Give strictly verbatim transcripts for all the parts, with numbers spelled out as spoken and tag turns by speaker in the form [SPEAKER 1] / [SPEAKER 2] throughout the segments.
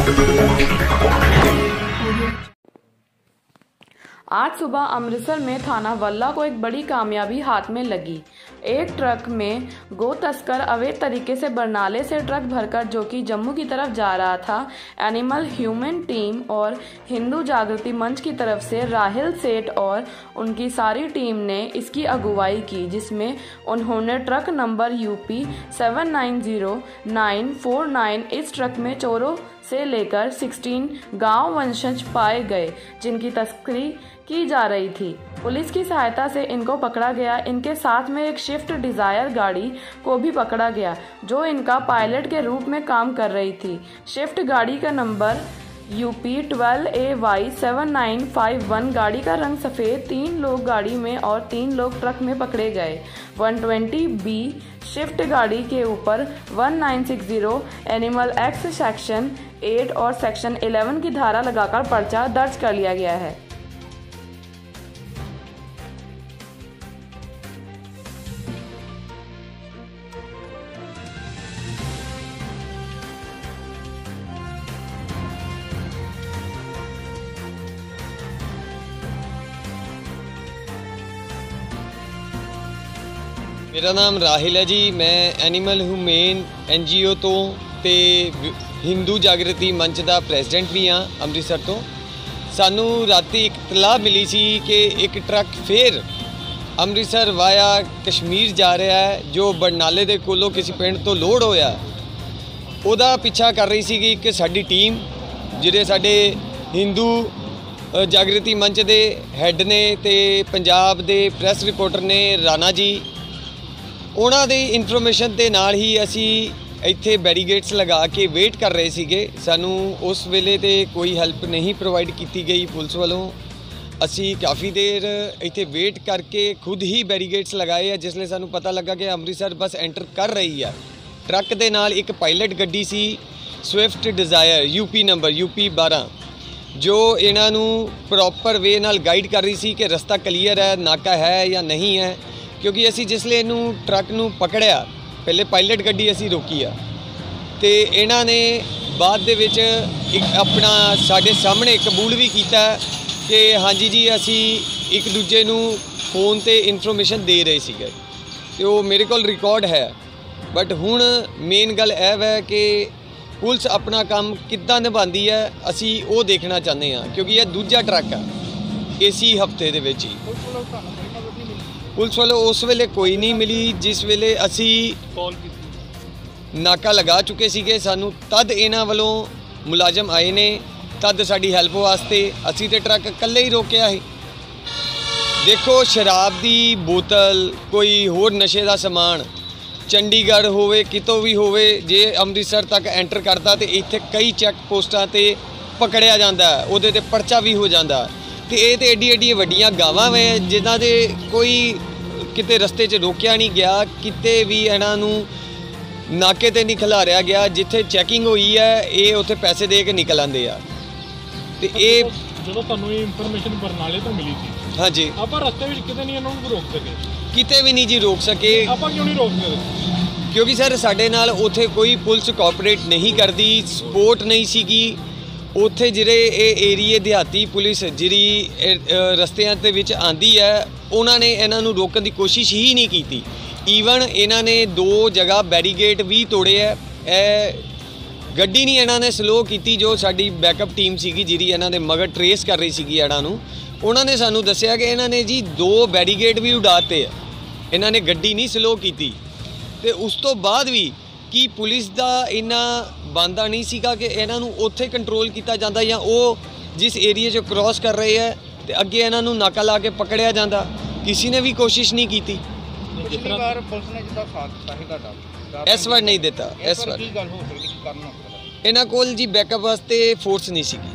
[SPEAKER 1] आज सुबह अमृतसर में थाना वल्ला को एक बड़ी कामयाबी हाथ में लगी। एक ट्रक में गो तस्कर अवैध तरीके से बरनाले से ट्रक भरकर जो कि जम्मू की तरफ जा रहा था, एनिमल ह्यूमन टीम और हिंदू जागृति मंच की तरफ से राहिल सेठ और उनकी सारी टीम ने इसकी अगुवाई की, जिसमें उन्होंने truck number UP seven nine zero nine four nine इस ट्रक में चोरों से लेकर सोलह गांव वंशज पाए गए जिनकी तस्करी की जा रही थी। पुलिस की सहायता से इनको पकड़ा गया। इनके साथ में एक स्विफ्ट डिजायर गाड़ी को भी पकड़ा गया जो इनका पायलट के रूप में काम कर रही थी। स्विफ्ट गाड़ी का number UP twelve A Y seven nine five one, गाड़ी का रंग सफ़ेद। तीन लोग गाड़ी में और तीन लोग ट्रक में पकड़े गए। वन ट्वेंटी बी स्विफ्ट गाड़ी के ऊपर one nine six zero animal act section eight और सेक्शन इलेवन की धारा लगाकर पर्चा दर्ज कर लिया गया है।
[SPEAKER 2] मेरा नाम राहिल है जी। मैं animal humane N G O तो ते हिंदू जागृति मंच का प्रेसिडेंट भी हाँ अमृतसर तो। सानू राती एक इतलाह मिली सी कि एक ट्रक फिर अमृतसर वाया कश्मीर जा रहा है जो बरनाले के कोलों किसी पिंड तो लोड होया, उहदा पीछा कर रही सी कि साडी टीम जिहड़े साडे हिंदू जागृति मंच के हैड ने ते पंजाब दे प्रैस रिपोर्टर ने राणा जी, उन्हां दी इन्फॉर्मेशन के नाल ही असी इत्थे बैरीगेड्स लगा के वेट कर रहे सीगे। सानू उस वेले ते कोई हैल्प नहीं प्रोवाइड की गई पुलिस वालों। असी काफ़ी देर इत्थे वेट करके खुद ही बैरीगेड्स लगाए है। जिसले सानू पता लगा कि अमृतसर बस एंटर कर रही है, ट्रक दे नाल एक पायलट गड्डी सी Swift Dzire UP number UP बारह जो इन्हां नू प्रॉपर वे नाल गाइड कर रही सी कि रस्ता क्लीयर है, नाका है या नहीं है। क्योंकि असी जिसले इनू ट्रक नू पकड़िया पहले पायलट गड्डी असी रोकी आ ते इन्हां ने बाद दे विच एक अपना साडे सामने कबूल भी कीता कि हाँ जी जी असी एक दूजे नू फोन ते इन्फॉर्मेशन दे रहे सीगे ते वो मेरे कोल रिकॉर्ड है। बट हुण मेन गल यह है कि पुलिस अपना काम किद्दां निभांदी है असी वो देखना चाहते हैं, क्योंकि यह दूजा ट्रक है इसी हफ्ते दे विच ही। पुलिस वालों उस वेले कोई नहीं मिली जिस वेले असी नाका लगा चुके सीगे। सानू तद इन्हां वालों मुलाजम आए ने, तद साडी हैल्प वास्ते असी ते ट्रक कल्ले ही रोकिया है। देखो शराब दी बोतल कोई होर नशे का समान चंडीगढ़ होवे कितों भी होवे जे अमृतसर तक एंटर करता तो इत्थे कई चैक पोस्टां ते पकड़िया जाता है, उहदे ते पर्चा भी हो जाता। तो ये तो एडी एडी वड्डियां गावां वे जिन्हां दे कोई किते रस्ते च रोकिया नहीं गया, किते भी इन्हां नूं नाके ते नहीं खिलारिया गया। जिथे चैकिंग हुई है ये उत्थे पैसे दे के निकल आंदे आ। ते ये
[SPEAKER 3] जदों तुहानूं इन्फॉर्मेशन बरनाले तो मिली थी,
[SPEAKER 2] हाँ जी,
[SPEAKER 3] आपां रस्ते विच किते नहीं इन्हां नूं रोक सके,
[SPEAKER 2] किते भी नहीं जी रोक सके।
[SPEAKER 3] आपां क्यों नहीं रोक सकदे?
[SPEAKER 2] क्योंकि सर साडे नाल उत्थे कोई पुलिस कोऑपरेट नहीं करती, सपोर्ट नहीं सीगी। उत्थे जिहड़े ये एरिए देहाती पुलिस जिहड़ी रस्तियां दे विच आंदी है उन्होंने इन्हां नूं रोकण की कोशिश ही नहीं की। ईवन इन्हां ने दो जगह बैरीगेड भी तोड़े है। ए गड्डी नहीं इन्हां ने स्लो की जो साडी बैकअप टीम सीगी जिहड़ी इन्हां दे मगर ट्रेस कर रही सीगी इन्हां नूं, उन्होंने सानू दस्सिया कि इन्हां ने जी दो बैरीगेड भी उड़ाते है, इन्हां ने गड्डी नहीं स्लो की। ते उस तो बाद भी कि पुलिस का इन्ना बांदा नहीं सीगा कि इन्हां नूं उत्थे कंट्रोल किया जाता या वो जिस एरिए चो क्रॉस कर रहे हैं तो अगे इन्हां नूं नाका ला के पकड़िया जाता, किसी ने भी कोशिश नहीं की। इस बार नहीं देता, इस बार इन्हां कोल जी बैकअप वास्ते फोर्स नहीं सीगी।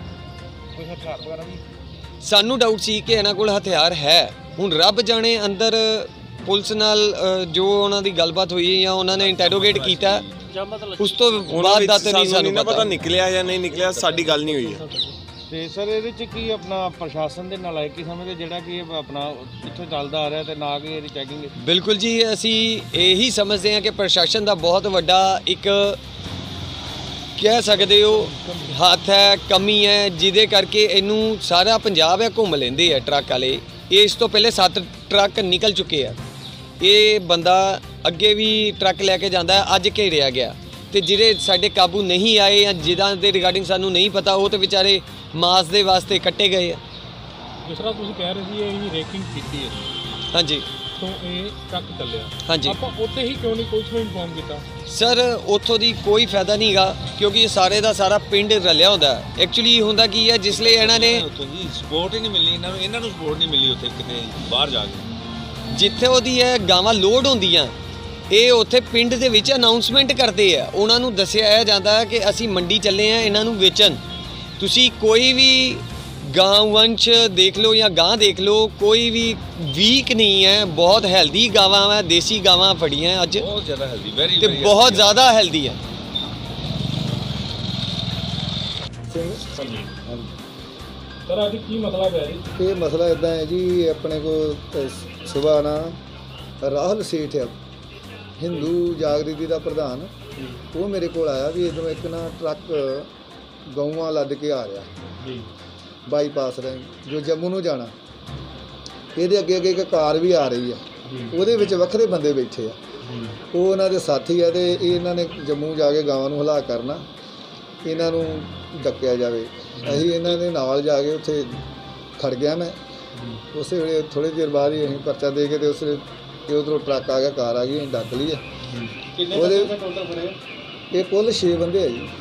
[SPEAKER 2] सानू डाउट सी कि इन्हां कोल हथियार है। हुण रब जाने अंदर पुलिस नाल जो उन्हां दी गलबात हुई या उन्होंने इंटैरोगेट किया उस तो बाद दा ते नहीं सानू पता
[SPEAKER 4] निकलिया या नहीं निकलिया, साडी गल नहीं हुई है।
[SPEAKER 5] तो सर ये की अपना प्रशासन के नालायकी समझते जोड़ा कि अपना इत्थे चलता आ रहा है ना कि ये चैकिंग?
[SPEAKER 2] बिल्कुल जी, असी यही समझते हैं कि प्रशासन का बहुत वड्डा एक ਕਹਿ ਸਕਦੇ ਹੋ ਹੱਥ ਹੈ, ਕਮੀ ਹੈ, ਜਿਹਦੇ ਕਰਕੇ ਇਹਨੂੰ ਸਾਰਾ ਪੰਜਾਬ ਹੈ ਘੁੰਮ ਲੈਂਦੇ ਆ ਟਰੱਕ ਵਾਲੇ। ਇਸ ਤੋਂ ਪਹਿਲੇ ਸੱਤ ਟਰੱਕ ਨਿਕਲ ਚੁੱਕੇ ਆ। ਇਹ ਬੰਦਾ ਅੱਗੇ ਵੀ ਟਰੱਕ ਲੈ ਕੇ ਜਾਂਦਾ, ਅੱਜ ਘੇਰਿਆ ਗਿਆ ਤੇ ਜਿਹੜੇ ਸਾਡੇ ਕਾਬੂ ਨਹੀਂ ਆਏ ਜਾਂ ਜਿਨ੍ਹਾਂ ਦੇ ਰਿਗਾਰਡਿੰਗ ਸਾਨੂੰ ਨਹੀਂ ਪਤਾ, ਉਹ ਤੇ ਵਿਚਾਰੇ ਮਾਸ ਦੇ ਵਾਸਤੇ ਕੱਟੇ ਗਏ ਆ।
[SPEAKER 3] ਜਿਸ ਤਰ੍ਹਾਂ ਤੁਸੀਂ ਕਹਿ ਰਹੇ ਸੀ ਇਹ ਰੇਕਿੰਗ ਕੀਤੀ ਹੈ,
[SPEAKER 2] ਹਾਂਜੀ,
[SPEAKER 3] ਤੋਂ ਇਹ ਟਰੱਕ ਚੱਲਿਆ,
[SPEAKER 2] ਹਾਂਜੀ।
[SPEAKER 3] ਆਪਾਂ ਉੱਥੇ ਹੀ ਕਿਉਂ ਨਹੀਂ ਕੁਝ ਨੂੰ ਇਨਫੋਰਮ ਕੀਤਾ?
[SPEAKER 2] ਸਰ ਉੱਥੋਂ ਦੀ ਕੋਈ ਫਾਇਦਾ ਨਹੀਂ ਗਾ, ਕਿਉਂਕਿ ਇਹ ਸਾਰੇ ਦਾ ਸਾਰਾ ਪਿੰਡ ਰਲਿਆ ਹੁੰਦਾ। ਐਕਚੁਅਲੀ ਹੁੰਦਾ ਕੀ ਹੈ, ਜਿਸ ਲਈ ਇਹਨਾਂ ਨੇ
[SPEAKER 5] ਉੱਥੋਂ ਜੀ ਸਪੋਰਟ ਹੀ ਨਹੀਂ ਮਿਲੀ ਇਹਨਾਂ ਨੂੰ, ਇਹਨਾਂ ਨੂੰ ਸਪੋਰਟ ਨਹੀਂ ਮਿਲੀ ਉੱਥੇ ਕਿਤੇ ਬਾਹਰ ਜਾ ਕੇ।
[SPEAKER 2] ਜਿੱਥੇ ਉਹਦੀ ਇਹ ਗਾਵਾਂ ਲੋਡ ਹੁੰਦੀਆਂ, ਇਹ ਉੱਥੇ ਪਿੰਡ ਦੇ ਵਿੱਚ ਅਨਾਉਂਸਮੈਂਟ ਕਰਦੇ ਆ। ਉਹਨਾਂ ਨੂੰ ਦੱਸਿਆ ਜਾਂਦਾ ਕਿ ਅਸੀਂ ਮੰਡੀ ਚੱਲੇ ਆ ਇਹਨਾਂ ਨੂੰ ਵੇਚਣ। ਤੁਸੀਂ ਕੋਈ ਵੀ ਗਾਂ ਵੰਸ਼ ਦੇਖ ਲਓ ਜਾਂ ਗਾਂ ਦੇਖ ਲਓ, ਕੋਈ ਵੀ ਵੀਕ ਨਹੀਂ ਹੈ, ਬਹੁਤ ਹੈਲਦੀ ਗਾਵਾਂ ਹੈ, ਦੇਸੀ ਗਾਵਾਂ ਫੜੀਆਂ ਅੱਜ,
[SPEAKER 5] ਬਹੁਤ ਜ਼ਿਆਦਾ ਹੈਲਦੀ, ਵੈਰੀ
[SPEAKER 2] ਤੇ ਬਹੁਤ ਜ਼ਿਆਦਾ ਹੈਲਦੀ ਹੈ।
[SPEAKER 3] ਸਰ ਅੱਜ ਕੀ ਮਸਲਾ ਪਿਆ ਜੀ?
[SPEAKER 6] ਇਹ ਮਸਲਾ ਇਦਾਂ ਹੈ ਜੀ, ਆਪਣੇ ਕੋਲ ਸਵੇਰ ਨਾ ਰਾਹੁਲ ਸੇਠ ਆ, ਹਿੰਦੂ ਜਾਗਰਤੀ ਦਾ ਪ੍ਰਧਾਨ, ਉਹ ਮੇਰੇ ਕੋਲ ਆਇਆ ਵੀ ਇਧਰੋਂ ਇੱਕ ਨਾ ਟਰੱਕ ਗਊਆਂ ਲੱਦ ਕੇ ਆ ਰਿਹਾ
[SPEAKER 3] ਜੀ,
[SPEAKER 6] ਬਾਈਪਾਸ ਰਾਹੀਂ ਜੋ ਜੰਮੂ ਨੂੰ ਜਾਣਾ। ਇਹਦੇ ਅੱਗੇ ਅੱਗੇ ਇੱਕ ਕਾਰ ਵੀ ਆ ਰਹੀ ਆ, ਉਹਦੇ ਵਿੱਚ ਵੱਖਰੇ ਬੰਦੇ ਬੈਠੇ ਆ, ਉਹ ਉਹਨਾਂ ਦੇ ਸਾਥੀ ਆ ਤੇ ਇਹ ਇਹਨਾਂ ਨੇ ਜੰਮੂ ਜਾ ਕੇ ਗਾਵਾਂ ਨੂੰ ਹਲਾ ਕਰਨਾ, ਇਹਨਾਂ ਨੂੰ ਡੱਕਿਆ ਜਾਵੇ। ਅਸੀਂ ਇਹਨਾਂ ਦੇ ਨਾਲ ਜਾ ਕੇ ਉੱਥੇ ਖੜ ਗਿਆ ਮੈਂ। ਉਸੇ ਵੇਲੇ ਥੋੜ੍ਹੇ ਦੇਰ ਬਾਅਦ ਹੀ ਅਸੀਂ ਪਰਚਾ ਦੇ ਕੇ ਤੇ ਉਸ ਤੇ ਉੱਧਰੋਂ ਟਰੱਕ ਆ ਗਿਆ, ਕਾਰ ਆ ਗਈ, ਅਸੀਂ ਡੱਕ ਲਈ ਹੈ। ਉਹਦੇ
[SPEAKER 5] ਟੋਟਲ ਫੜੇ?
[SPEAKER 6] ਇਹ ਕੁੱਲ ਛੇ ਬੰਦੇ ਆ ਜੀ।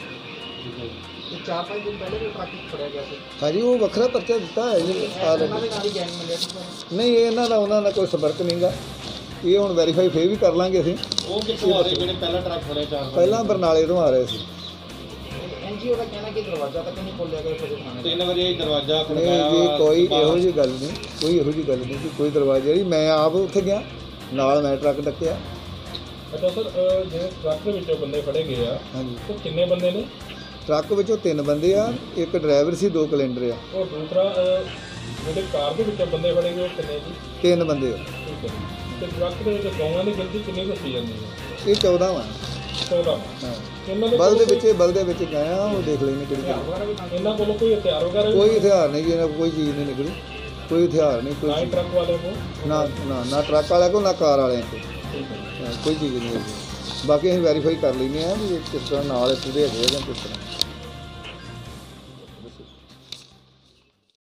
[SPEAKER 5] ਚਾਰ ਪੰਜ ਦਿਨ ਪਹਿਲੇ ਵੀ ਟਰੱਕ ਫੜਿਆ ਗਿਆ ਸੀ।
[SPEAKER 6] ਹਾਂਜੀ, ਉਹ ਵੱਖਰਾ ਪਰਚਾ ਦਿੱਤਾ ਹੈ ਜੀ। ਨਹੀਂ, ਇਹਨਾਂ ਦਾ ਉਹਨਾਂ ਦਾ ਕੋਈ ਸੰਪਰਕ ਨਹੀਂ ਗਾ। ਇਹ ਹੁਣ ਵੈਰੀਫਾਈ ਫੇਰ ਵੀ ਕਰ ਲਾਂਗੇ ਅਸੀਂ।
[SPEAKER 5] ਉਹ ਕਿੱਥੋਂ ਆ ਰਹੇ ਜਿਹੜੇ ਪਹਿਲਾ ਟਰੱਕ ਫੜਿਆ ਚਾਰ?
[SPEAKER 6] ਪਹਿਲਾਂ ਬਰਨਾਲੇ ਤੋਂ ਆ ਰਹੇ ਸੀ।
[SPEAKER 5] ਐਨਜੀਓ ਦਾ ਕਹਿਣਾ ਕਿ ਦਰਵਾਜ਼ਾ ਤੱਕ ਨਹੀਂ ਖੋਲ੍ਹਿਆ ਗਿਆ ਫਿਰ ਤਿੰਨ ਵਜੇ ਦਰਵਾਜ਼ਾ
[SPEAKER 6] ਨਹੀਂ ਜੀ, ਕੋਈ ਇਹੋ ਜਿਹੀ ਗੱਲ ਨਹੀਂ, ਕੋਈ ਇਹੋ ਜਿਹੀ ਗੱਲ ਨਹੀਂ ਕਿ ਕੋਈ ਦਰਵਾਜ਼ਾ ਨਹੀਂ। ਮੈਂ ਆਪ ਉੱਥੇ ਗਿਆ, ਨਾਲ ਮੈਂ ਟਰੱਕ ਡੱਕਿਆ।
[SPEAKER 3] ਅੱਛਾ ਸਰ, ਜਿਹੜੇ ਟਰੱਕ ਦੇ ਵਿੱਚੋਂ ਬੰਦੇ ਫੜੇ ਗਏ ਆ,
[SPEAKER 6] ਹਾਂਜੀ,
[SPEAKER 3] ਉਹ ਕਿੰਨੇ ਬੰਦੇ ਨੇ?
[SPEAKER 6] ਟਰੱਕ ਵਿੱਚੋਂ ਤਿੰਨ ਬੰਦੇ ਆ, ਇੱਕ ਡਰਾਈਵਰ ਸੀ, ਦੋ ਕੈਲੰਡਰ ਆ।
[SPEAKER 3] ਉਹ ਦੂਸਰਾ ਜਿਹੜੇ ਕਾਰ ਦੇ ਵਿੱਚੋਂ ਬੰਦੇ ਫੜੇ ਗਏ ਉਹ ਕਿੰਨੇ ਜੀ?
[SPEAKER 6] ਤਿੰਨ ਬੰਦੇ ਆ।
[SPEAKER 3] ਠੀਕ ਹੈ। ਤੇ ਟਰੱਕ ਦੇ ਵਿੱਚ ਗਊਆਂ ਦੀ ਗਿਣਤੀ ਕਿੰਨੀ ਦੱਸੀ ਜਾਂਦੀ ਹੈ?
[SPEAKER 6] ਇਹ ਚੌਦਾਂ ਵਾ।
[SPEAKER 3] ਚੌਦਾਂ।
[SPEAKER 6] ਹਾਂ,
[SPEAKER 3] ਇਹਨਾਂ ਦੇ
[SPEAKER 6] ਬਲ ਦੇ
[SPEAKER 3] ਕੋਲ
[SPEAKER 6] ਵਿੱਚ ਬਲ ਦੇ ਵਿੱਚ ਗਏ ਆ, ਉਹ ਦੇਖ ਲੈਣੇ ਕਿਹੜੀ ਕਿਹੜੀ।
[SPEAKER 3] ਇਹਨਾਂ ਕੋਲੋਂ ਕੋਈ ਹਥਿਆਰ ਵਗੈਰਾ?
[SPEAKER 6] ਕੋਈ ਹਥਿਆਰ ਨਹੀਂ ਜੀ, ਇਹਨਾਂ ਕੋਲ ਕੋਈ ਚੀਜ਼ ਨਹੀਂ ਨਿਕਲੀ, ਕੋਈ ਹਥਿਆਰ ਨਹੀਂ, ਕੋਈ
[SPEAKER 3] ਨਾ ਹੀ
[SPEAKER 6] ਚੀਜ਼।
[SPEAKER 3] ਟਰੱਕ ਵਾਲੇ ਕੋਲ?
[SPEAKER 6] ਨਾ ਨਾ ਨਾ ਟਰੱਕ ਵਾਲਿਆਂ ਕੋਲ, ਨਾ ਕਾਰ ਵਾਲਿਆਂ ਕੋਲ,
[SPEAKER 3] ਠੀਕ ਹੈ।
[SPEAKER 6] ਹਾਂ, ਕੋਈ ਚੀਜ਼ ਨਹੀਂ ਹੈਗੀ। ਬਾਕੀ ਅਸੀਂ ਵੈਰੀਫਾਈ ਕਰ ਲੈਂਦੇ ਹਾਂ ਵੀ ਕਿਸ ਤਰ੍ਹਾਂ ਨਾਲ ਪੂਰੇ ਹੈਗੇ ਜਾਂ ਕਿਸ ਤਰ੍ਹਾਂ।